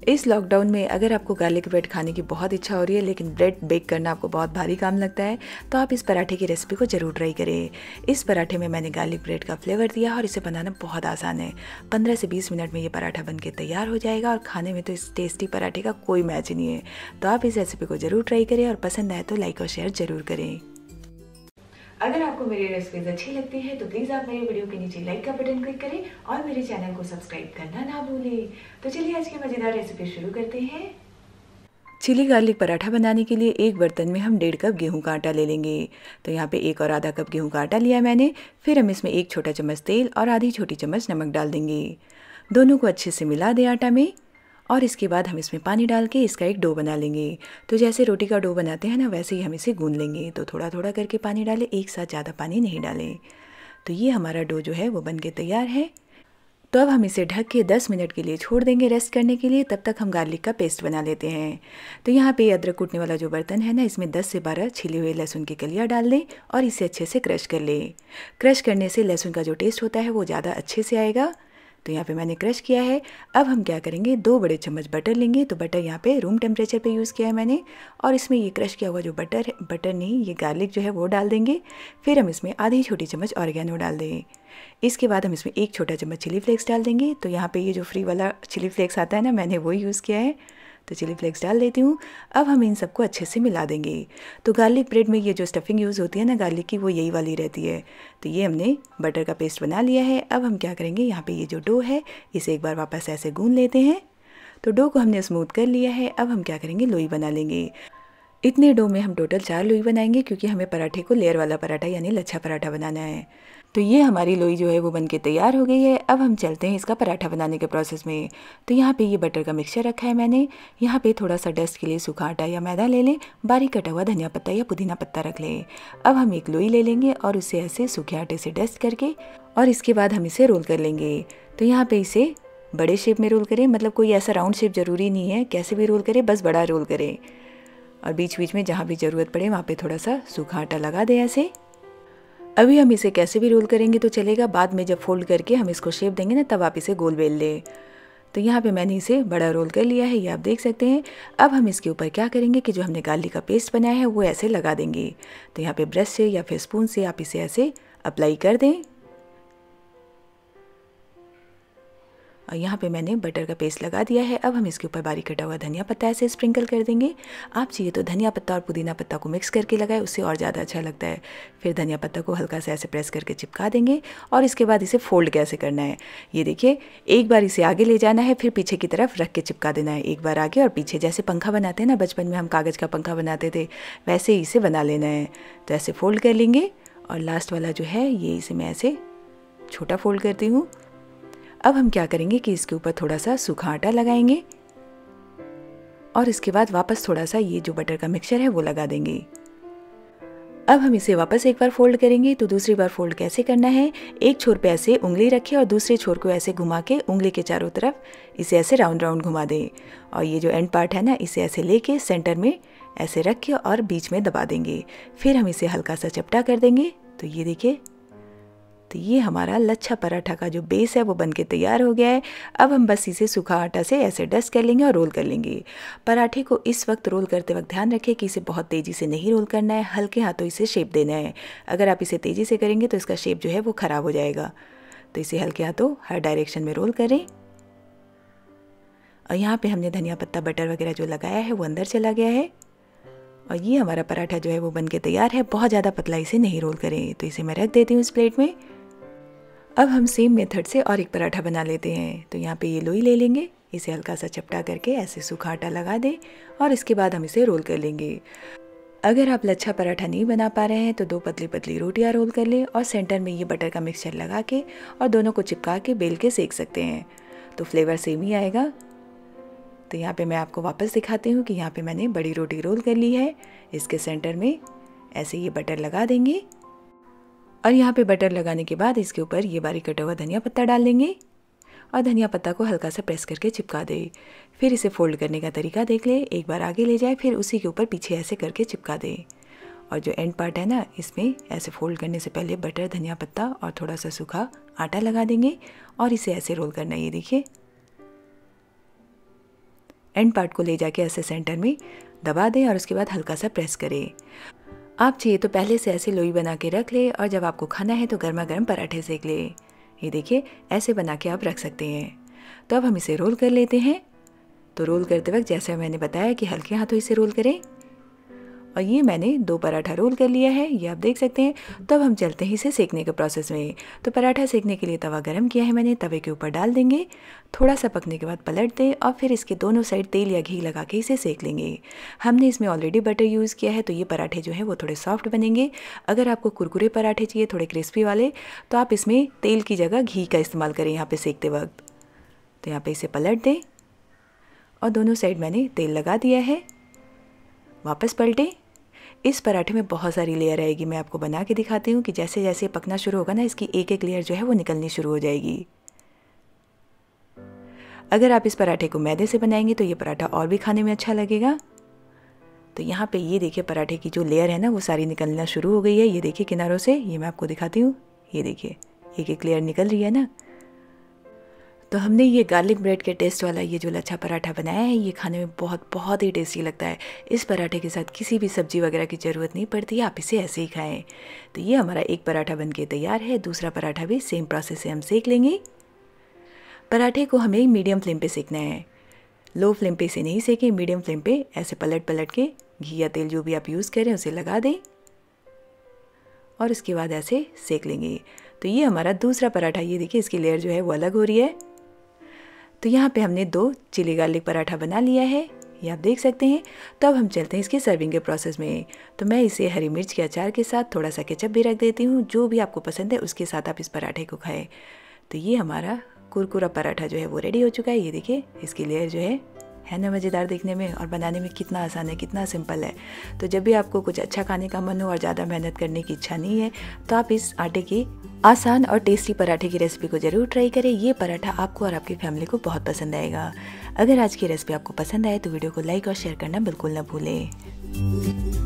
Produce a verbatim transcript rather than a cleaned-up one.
इस लॉकडाउन में अगर आपको गार्लिक ब्रेड खाने की बहुत इच्छा हो रही है लेकिन ब्रेड बेक करना आपको बहुत भारी काम लगता है तो आप इस पराठे की रेसिपी को ज़रूर ट्राई करें। इस पराठे में मैंने गार्लिक ब्रेड का फ्लेवर दिया और इसे बनाना बहुत आसान है। पंद्रह से बीस मिनट में ये पराठा बनके तैयार हो जाएगा और खाने में तो इस टेस्टी पराठे का कोई मैच नहीं है। तो आप इस रेसिपी को ज़रूर ट्राई करें और पसंद आए तो लाइक और शेयर ज़रूर करें। अगर आपको मेरी रेसिपीज अच्छी लगती है तो प्लीज़ आप मेरे वीडियो के नीचे लाइक का बटन क्लिक करें और मेरे चैनल को सब्सक्राइब करना ना भूलें। तो चलिए आज की मज़ेदार रेसिपी शुरू करते हैं। चिली गार्लिक पराठा बनाने के लिए एक बर्तन में हम डेढ़ कप गेहूं का आटा ले लेंगे। तो यहाँ पे एक और आधा कप गेहूं का आटा लिया मैंने। फिर हम इसमें एक छोटा चम्मच तेल और आधी छोटी चम्मच नमक डाल देंगे। दोनों को अच्छे से मिला दें आटा में और इसके बाद हम इसमें पानी डाल के इसका एक डो बना लेंगे। तो जैसे रोटी का डो बनाते हैं ना वैसे ही हम इसे गूंद लेंगे। तो थोड़ा थोड़ा करके पानी डालें, एक साथ ज़्यादा पानी नहीं डालें। तो ये हमारा डो जो है वो बन के तैयार है। तो अब हम इसे ढक के दस मिनट के लिए छोड़ देंगे रेस्ट करने के लिए। तब तक हम गार्लिक का पेस्ट बना लेते हैं। तो यहाँ पे अदरक कूटने वाला जो बर्तन है ना, इसमें दस से बारह छिले हुए लहसुन की कलियाँ डाल दें और इसे अच्छे से क्रश कर लें। क्रश करने से लहसुन का जो टेस्ट होता है वो ज़्यादा अच्छे से आएगा। तो यहाँ पे मैंने क्रश किया है। अब हम क्या करेंगे, दो बड़े चम्मच बटर लेंगे। तो बटर यहाँ पे रूम टेम्परेचर पे यूज़ किया है मैंने। और इसमें ये क्रश किया हुआ जो बटर है, बटर नहीं ये गार्लिक जो है वो डाल देंगे। फिर हम इसमें आधी छोटी चम्मच ऑरिगेनो डाल दें। इसके बाद हम इसमें एक छोटा चम्मच चिली फ्लेक्स डाल देंगे। तो यहाँ पे ये जो फ्री वाला चिली फ्लेक्स आता है ना, मैंने वो यूज़ किया है। तो चिली फ्लेक्स डाल देती हूँ। अब हम इन सबको अच्छे से मिला देंगे। तो गार्लिक ब्रेड में ये जो स्टफिंग यूज़ होती है ना गार्लिक की, वो यही वाली रहती है। तो ये हमने बटर का पेस्ट बना लिया है। अब हम क्या करेंगे, यहाँ पे ये जो डो है इसे एक बार वापस ऐसे गूंद लेते हैं। तो डो को हमने स्मूथ कर लिया है। अब हम क्या करेंगे, लोई बना लेंगे। इतने डो में हम टोटल चार लोई बनाएंगे क्योंकि हमें पराठे को लेयर वाला पराठा यानी लच्छा पराठा बनाना है। तो ये हमारी लोई जो है वो बनके तैयार हो गई है। अब हम चलते हैं इसका पराठा बनाने के प्रोसेस में। तो यहाँ पे ये बटर का मिक्सचर रखा है मैंने। यहाँ पे थोड़ा सा डस्ट के लिए सूखा आटा या मैदा ले लें। बारीक कटा हुआ धनिया पत्ता या पुदीना पत्ता रख लें। अब हम एक लोई ले लेंगे और उसे ऐसे सूखे आटे से डस्ट करके और इसके बाद हम इसे रोल कर लेंगे। तो यहाँ पे इसे बड़े शेप में रोल करें, मतलब कोई ऐसा राउंड शेप ज़रूरी नहीं है, कैसे भी रोल करें, बस बड़ा रोल करें। और बीच बीच में जहाँ भी ज़रूरत पड़े वहाँ पे थोड़ा सा सूखा आटा लगा दें ऐसे। अभी हम इसे कैसे भी रोल करेंगे तो चलेगा, बाद में जब फोल्ड करके हम इसको शेप देंगे ना तब आप इसे गोल बेल लें। तो यहाँ पे मैंने इसे बड़ा रोल कर लिया है, ये आप देख सकते हैं। अब हम इसके ऊपर क्या करेंगे कि जो हमने गार्लिक का पेस्ट बनाया है वो ऐसे लगा देंगे। तो यहाँ पे ब्रश से या फिर स्पून से आप इसे ऐसे अप्लाई कर दें। और यहाँ पे मैंने बटर का पेस्ट लगा दिया है। अब हम इसके ऊपर बारीक कटा हुआ धनिया पत्ता ऐसे स्प्रिंकल कर देंगे। आप चाहिए तो धनिया पत्ता और पुदीना पत्ता को मिक्स करके लगाए, उससे और ज़्यादा अच्छा लगता है। फिर धनिया पत्ता को हल्का सा ऐसे प्रेस करके चिपका देंगे और इसके बाद इसे फोल्ड कैसे करना है ये देखिए। एक बार इसे आगे ले जाना है, फिर पीछे की तरफ रख के चिपका देना है। एक बार आगे और पीछे, जैसे पंखा बनाते हैं ना, बचपन में हम कागज़ का पंखा बनाते थे, वैसे ही इसे बना लेना है। तो ऐसे फोल्ड कर लेंगे और लास्ट वाला जो है ये इसे मैं ऐसे छोटा फोल्ड करती हूँ। अब हम क्या करेंगे कि इसके ऊपर थोड़ा सा सूखा आटा लगाएंगे और इसके बाद वापस थोड़ा सा ये जो बटर का मिक्सचर है वो लगा देंगे। अब हम इसे वापस एक बार फोल्ड करेंगे। तो दूसरी बार फोल्ड कैसे करना है, एक छोर पे ऐसे उंगली रखें और दूसरे छोर को ऐसे घुमा के उंगली के चारों तरफ इसे ऐसे राउंड राउंड घुमा दें। और ये जो एंड पार्ट है ना, इसे ऐसे लेके सेंटर में ऐसे रख के और बीच में दबा देंगे। फिर हम इसे हल्का सा चपटा कर देंगे। तो ये देखिए, तो ये हमारा लच्छा पराठा का जो बेस है वो बनके तैयार हो गया है। अब हम बस इसे सूखा आटा से ऐसे डस्ट कर लेंगे और रोल कर लेंगे। पराठे को इस वक्त रोल करते वक्त ध्यान रखें कि इसे बहुत तेज़ी से नहीं रोल करना है, हल्के हाथों इसे शेप देना है। अगर आप इसे तेज़ी से करेंगे तो इसका शेप जो है वो ख़राब हो जाएगा। तो इसे हल्के हाथों हर डायरेक्शन में रोल करें। और यहाँ पर हमने धनिया पत्ता बटर वगैरह जो लगाया है वो अंदर चला गया है। और ये हमारा पराठा जो है वो बनके तैयार है। बहुत ज़्यादा पतला इसे नहीं रोल करें। तो इसे मैं रख देती हूँ इस प्लेट में। अब हम सेम मेथड से और एक पराठा बना लेते हैं। तो यहाँ पे ये लोई ले लेंगे, इसे हल्का सा चपटा करके ऐसे सूखा आटा लगा दें और इसके बाद हम इसे रोल कर लेंगे। अगर आप लच्छा पराठा नहीं बना पा रहे हैं तो दो पतली पतली रोटियाँ रोल कर लें और सेंटर में ये बटर का मिक्सचर लगा के और दोनों को चिपका के बेल के सेक सकते हैं। तो फ्लेवर सेम ही आएगा। तो यहाँ पे मैं आपको वापस दिखाती हूँ कि यहाँ पे मैंने बड़ी रोटी रोल कर ली है। इसके सेंटर में ऐसे ये बटर लगा देंगे और यहाँ पे बटर लगाने के बाद इसके ऊपर ये बारीक कटा हुआ धनिया पत्ता डाल देंगे और धनिया पत्ता को हल्का सा प्रेस करके चिपका दे। फिर इसे फोल्ड करने का तरीका देख ले, एक बार आगे ले जाए, फिर उसी के ऊपर पीछे ऐसे करके चिपका दे। और जो एंड पार्ट है ना, इसमें ऐसे फोल्ड करने से पहले बटर, धनिया पत्ता और थोड़ा सा सूखा आटा लगा देंगे और इसे ऐसे रोल करना है। ये देखिए, एंड पार्ट को ले जाके ऐसे सेंटर में दबा दें और उसके बाद हल्का सा प्रेस करें। आप चाहिए तो पहले से ऐसे लोई बना के रख ले और जब आपको खाना है तो गर्मा गर्म पराठे सेक ले। ये देखिए ऐसे बना के आप रख सकते हैं। तो अब हम इसे रोल कर लेते हैं। तो रोल करते वक्त जैसे मैंने बताया कि हल्के हाथों इसे रोल करें। और ये मैंने दो पराठा रोल कर लिया है, ये आप देख सकते हैं। तो अब हम चलते हैं इसे सेकने के प्रोसेस में। तो पराठा सेकने के लिए तवा गरम किया है मैंने, तवे के ऊपर डाल देंगे। थोड़ा सा पकने के बाद पलट दें और फिर इसके दोनों साइड तेल या घी लगा के इसे सेक लेंगे। हमने इसमें ऑलरेडी बटर यूज़ किया है तो ये पराठे जो है वो थोड़े सॉफ्ट बनेंगे। अगर आपको कुरकुरे पराठे चाहिए थोड़े क्रिस्पी वाले तो आप इसमें तेल की जगह घी का इस्तेमाल करें यहाँ पर सेकते वक्त। तो यहाँ पर इसे पलट दें और दोनों साइड मैंने तेल लगा दिया है। वापस पलटें। इस पराठे में बहुत सारी लेयर आएगी, मैं आपको बना के दिखाती हूँ कि जैसे जैसे पकना शुरू होगा ना इसकी एक एक लेयर जो है वो निकलनी शुरू हो जाएगी। अगर आप इस पराठे को मैदे से बनाएंगे तो ये पराठा और भी खाने में अच्छा लगेगा। तो यहाँ पे ये देखिए पराठे की जो लेयर है ना वो सारी निकलना शुरू हो गई है। ये देखिए किनारों से, ये मैं आपको दिखाती हूँ। ये देखिए एक एक लेयर निकल रही है ना। तो हमने ये गार्लिक ब्रेड के टेस्ट वाला ये जो लच्छा पराठा बनाया है ये खाने में बहुत बहुत ही टेस्टी लगता है। इस पराठे के साथ किसी भी सब्जी वगैरह की ज़रूरत नहीं पड़ती, आप इसे ऐसे ही खाएं। तो ये हमारा एक पराठा बनके तैयार है। दूसरा पराठा भी सेम प्रोसेस से हम सेक लेंगे। पराठे को हमें मीडियम फ्लेम पे सेकना है, लो फ्लेम पे इसे नहीं सेकें। मीडियम फ्लेम पे ऐसे पलट पलट के घी या तेल जो भी आप यूज़ करें उसे लगा दें और उसके बाद ऐसे सेक लेंगे। तो ये हमारा दूसरा पराठा, ये देखिए इसकी लेयर जो है वो अलग हो रही है। तो यहाँ पे हमने दो चिली गार्लिक पराठा बना लिया है, ये आप देख सकते हैं। तो अब हम चलते हैं इसके सर्विंग के प्रोसेस में। तो मैं इसे हरी मिर्च के अचार के साथ थोड़ा सा केचप भी रख देती हूँ, जो भी आपको पसंद है उसके साथ आप इस पराठे को खाएं। तो ये हमारा कुरकुरा पराठा जो है वो रेडी हो चुका है। ये देखिए इसकी लेयर जो है है ना मज़ेदार देखने में और बनाने में कितना आसान है, कितना सिंपल है। तो जब भी आपको कुछ अच्छा खाने का मन हो और ज़्यादा मेहनत करने की इच्छा नहीं है तो आप इस आटे की आसान और टेस्टी पराठे की रेसिपी को ज़रूर ट्राई करें। ये पराठा आपको और आपकी फैमिली को बहुत पसंद आएगा। अगर आज की रेसिपी आपको पसंद आए तो वीडियो को लाइक और शेयर करना बिल्कुल ना भूलें।